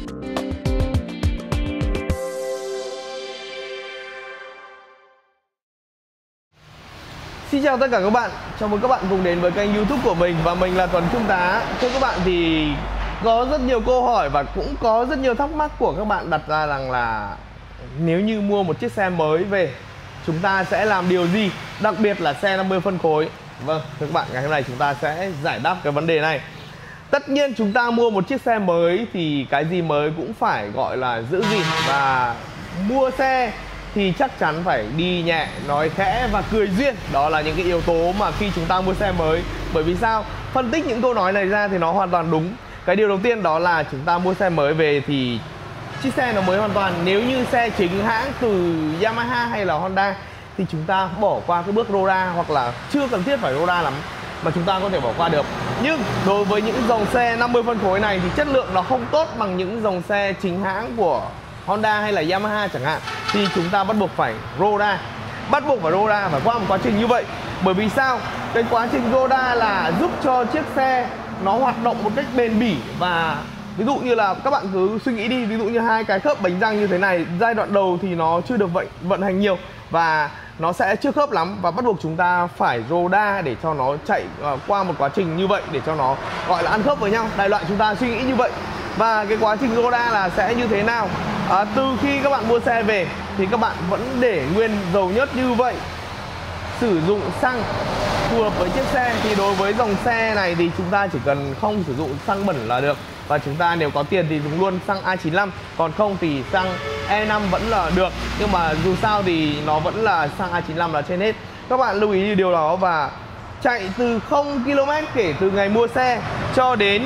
Xin chào tất cả các bạn, chào mừng các bạn cùng đến với kênh YouTube của mình và mình là Tuấn Trung Tá. Thưa các bạn, thì có rất nhiều câu hỏi và cũng có rất nhiều thắc mắc của các bạn đặt ra rằng là nếu như mua một chiếc xe mới về, chúng ta sẽ làm điều gì, đặc biệt là xe 50 phân khối. Vâng, thưa các bạn, ngày hôm nay chúng ta sẽ giải đáp cái vấn đề này. Tất nhiên chúng ta mua một chiếc xe mới thì cái gì mới cũng phải gọi là giữ gìn, và mua xe thì chắc chắn phải đi nhẹ, nói khẽ và cười duyên. Đó là những cái yếu tố mà khi chúng ta mua xe mới. Bởi vì sao? Phân tích những câu nói này ra thì nó hoàn toàn đúng. Cái điều đầu tiên đó là chúng ta mua xe mới về thì chiếc xe nó mới hoàn toàn. Nếu như xe chính hãng từ Yamaha hay là Honda thì chúng ta bỏ qua cái bước Roda, hoặc là chưa cần thiết phải Roda lắm mà chúng ta có thể bỏ qua được. Nhưng đối với những dòng xe 50 phân khối này thì chất lượng nó không tốt bằng những dòng xe chính hãng của Honda hay là Yamaha chẳng hạn, thì chúng ta bắt buộc phải Roda. Bắt buộc phải Roda, phải qua một quá trình như vậy. Bởi vì sao? Cái quá trình Roda là giúp cho chiếc xe nó hoạt động một cách bền bỉ. Và ví dụ như là các bạn cứ suy nghĩ đi, ví dụ như hai cái khớp bánh răng như thế này, giai đoạn đầu thì nó chưa được vận hành nhiều và nó sẽ chưa khớp lắm, và bắt buộc chúng ta phải Roda để cho nó chạy qua một quá trình như vậy, để cho nó gọi là ăn khớp với nhau. Đại loại chúng ta suy nghĩ như vậy. Và cái quá trình Roda là sẽ như thế nào? Từ khi các bạn mua xe về thì các bạn vẫn để nguyên dầu nhớt như vậy, sử dụng xăng phù hợp với chiếc xe. Thì đối với dòng xe này thì chúng ta chỉ cần không sử dụng xăng bẩn là được. Và chúng ta nếu có tiền thì dùng luôn xăng A95, còn không thì xăng E5 vẫn là được. Nhưng mà dù sao thì nó vẫn là xăng A95 là trên hết. Các bạn lưu ý điều đó. Và chạy từ 0 km kể từ ngày mua xe cho đến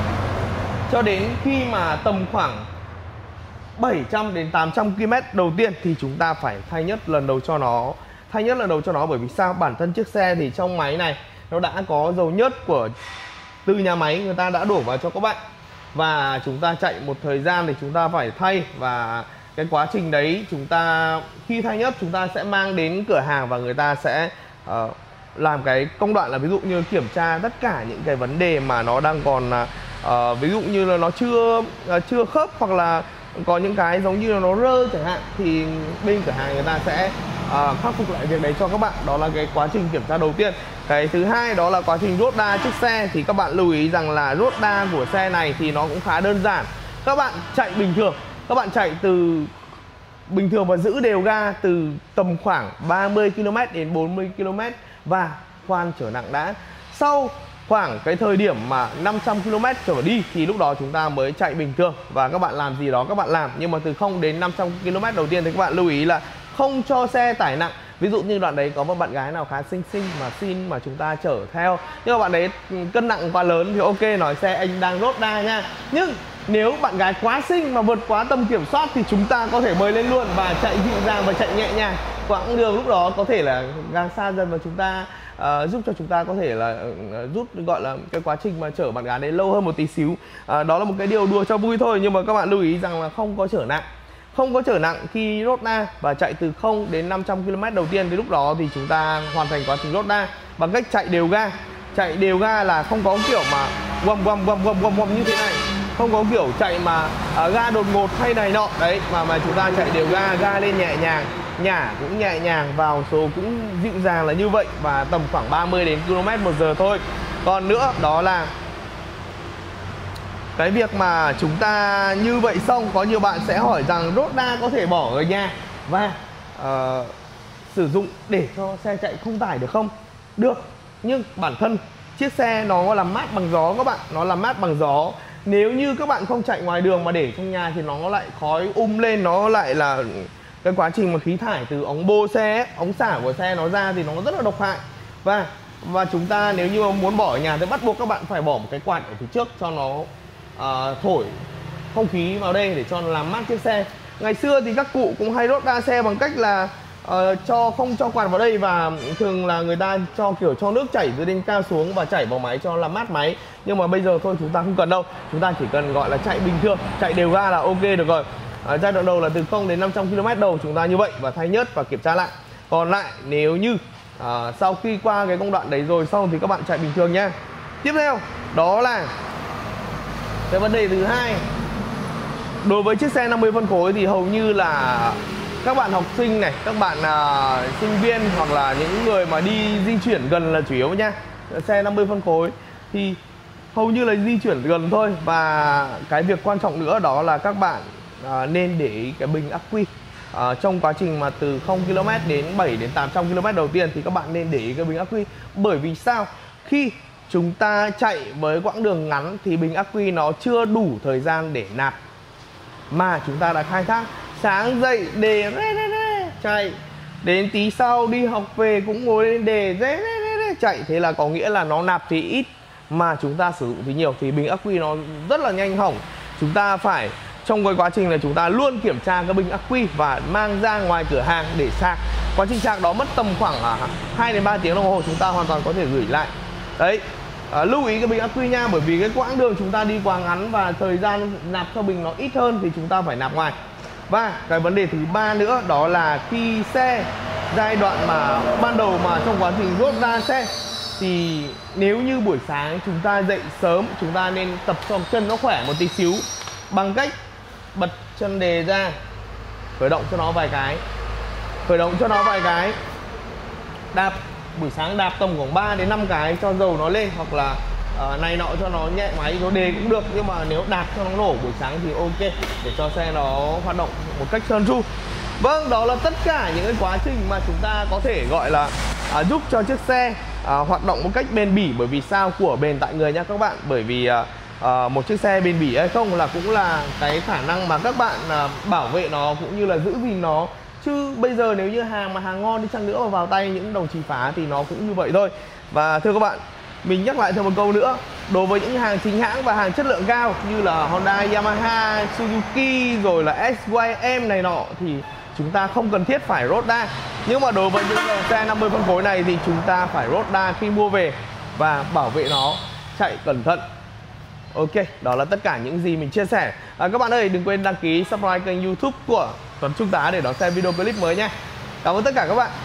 khi mà tầm khoảng 700 đến 800 km đầu tiên thì chúng ta phải thay nhất lần đầu cho nó. Bởi vì sao? Bản thân chiếc xe thì trong máy này nó đã có dầu nhớt từ nhà máy người ta đã đổ vào cho các bạn, và chúng ta chạy một thời gian thì chúng ta phải thay. Và cái quá trình đấy chúng ta khi thay nhớt chúng ta sẽ mang đến cửa hàng và người ta sẽ làm cái công đoạn là ví dụ như kiểm tra tất cả những cái vấn đề mà nó đang còn ví dụ như là nó chưa khớp, hoặc là có những cái giống như là nó rơ chẳng hạn, thì bên cửa hàng người ta sẽ khắc phục lại việc đấy cho các bạn. Đó là cái quá trình kiểm tra đầu tiên. Cái thứ hai đó là quá trình Roda chiếc xe. Thì các bạn lưu ý rằng là Roda của xe này thì nó cũng khá đơn giản. Các bạn chạy bình thường, các bạn chạy từ bình thường và giữ đều ga từ tầm khoảng 30 km đến 40 km và khoan trở nặng đã. Sau khoảng cái thời điểm mà 500 km trở đi thì lúc đó chúng ta mới chạy bình thường, và các bạn làm gì đó các bạn làm. Nhưng mà từ 0 đến 500 km đầu tiên thì các bạn lưu ý là không cho xe tải nặng. Ví dụ như đoạn đấy có một bạn gái nào khá xinh mà xin mà chúng ta chở theo, nhưng mà bạn đấy cân nặng quá lớn thì ok, nói xe anh đang Roda nha. Nhưng nếu bạn gái quá xinh mà vượt quá tầm kiểm soát thì chúng ta có thể bơi lên luôn và chạy dịu dàng và chạy nhẹ nhàng quãng đường. Lúc đó có thể là càng xa dần và chúng ta giúp cho chúng ta có thể là rút gọi là cái quá trình mà chở bạn gái đấy lâu hơn một tí xíu. Đó là một cái điều đùa cho vui thôi, nhưng mà các bạn lưu ý rằng là không có chở nặng khi Roda, và chạy từ 0 đến 500 km đầu tiên thì lúc đó thì chúng ta hoàn thành quá trình Roda bằng cách chạy đều ga. Chạy đều ga là không có kiểu mà quầm như thế này, không có kiểu chạy mà ga đột ngột hay này nọ đấy, mà chúng ta chạy đều ga lên nhẹ nhàng, nhả cũng nhẹ nhàng, vào số cũng dịu dàng là như vậy, và tầm khoảng 30 đến km/h thôi. Còn nữa đó là cái việc mà chúng ta như vậy xong, có nhiều bạn sẽ hỏi rằng Roda có thể bỏ ở nhà và sử dụng để cho xe chạy không tải được không? Được, nhưng bản thân chiếc xe nó làm mát bằng gió các bạn, nó làm mát bằng gió. Nếu như các bạn không chạy ngoài đường mà để trong nhà thì nó lại khói lên, nó lại là cái quá trình mà khí thải từ ống bô xe, ống xả của xe nó ra thì nó rất là độc hại. Và chúng ta nếu như muốn bỏ ở nhà thì bắt buộc các bạn phải bỏ một cái quạt ở phía trước cho nó thổi không khí vào đây để cho nó làm mát chiếc xe. Ngày xưa thì các cụ cũng hay Roda xe bằng cách là không cho quạt vào đây, và thường là người ta cho nước chảy từ trên cao xuống và chảy vào máy cho làm mát máy. Nhưng mà bây giờ thôi, chúng ta không cần đâu, chúng ta chỉ cần gọi là chạy bình thường, chạy đều ga là ok được rồi. Giai đoạn đầu là từ 0 đến 500 km đầu chúng ta như vậy, và thay nhớt và kiểm tra lại. Còn lại nếu như sau khi qua cái công đoạn đấy rồi xong thì các bạn chạy bình thường nhé. Tiếp theo đó là cái vấn đề thứ hai đối với chiếc xe 50 phân khối thì hầu như là các bạn học sinh này, các bạn sinh viên hoặc là những người mà đi di chuyển gần là chủ yếu nha. Xe 50 phân khối thì hầu như là di chuyển gần thôi. Và cái việc quan trọng nữa đó là các bạn nên để ý cái bình ắc quy. Trong quá trình mà từ 0 km đến 7 đến 800 km đầu tiên thì các bạn nên để ý cái bình ắc quy. Bởi vì sao? Khi chúng ta chạy với quãng đường ngắn thì bình ắc quy nó chưa đủ thời gian để nạp, mà chúng ta đã khai thác sáng dậy đề chạy, đến tí sau đi học về cũng ngồi lên đề chạy, thế là có nghĩa là nó nạp thì ít mà chúng ta sử dụng thì nhiều, thì bình ắc quy nó rất là nhanh hỏng. Chúng ta phải trong cái quá trình này chúng ta luôn kiểm tra cái bình ắc quy và mang ra ngoài cửa hàng để sạc. Quá trình sạc đó mất tầm khoảng 2 đến 3 tiếng đồng hồ, chúng ta hoàn toàn có thể gửi lại. Đấy, lưu ý cái bình ắc quy nha, bởi vì cái quãng đường chúng ta đi quá ngắn và thời gian nạp cho bình nó ít hơn thì chúng ta phải nạp ngoài. Và cái vấn đề thứ ba nữa đó là khi xe giai đoạn mà ban đầu mà trong quá trình rốt ra xe thì nếu như buổi sáng chúng ta dậy sớm, chúng ta nên tập cho chân nó khỏe một tí xíu bằng cách bật chân đề ra, khởi động cho nó vài cái, đạp buổi sáng đạp tầm khoảng 3 đến 5 cái cho dầu nó lên, hoặc là này nọ cho nó nhẹ máy, nó đề cũng được, nhưng mà nếu đạp cho nó nổ buổi sáng thì ok, để cho xe nó hoạt động một cách trơn tru. Vâng, đó là tất cả những cái quá trình mà chúng ta có thể gọi là giúp cho chiếc xe hoạt động một cách bền bỉ. Bởi vì sao? Của bền tại người nha các bạn. Bởi vì một chiếc xe bền bỉ hay không là cũng là cái khả năng mà các bạn bảo vệ nó cũng như là giữ gìn nó. Chứ bây giờ nếu như hàng ngon đi chăng nữa mà vào tay những đồng chí phá thì nó cũng như vậy thôi. Và thưa các bạn, mình nhắc lại thêm một câu nữa, đối với những hàng chính hãng và hàng chất lượng cao như là Honda, Yamaha, Suzuki rồi là SYM này nọ thì chúng ta không cần thiết phải rốt đa. Nhưng mà đối với những dòng xe 50 phân khối này thì chúng ta phải rốt đa khi mua về và bảo vệ nó, chạy cẩn thận. Ok, đó là tất cả những gì mình chia sẻ. Các bạn ơi, đừng quên đăng ký subscribe kênh YouTube của Tuấn Trung Tá để đón xem video clip mới nhé. Cảm ơn tất cả các bạn.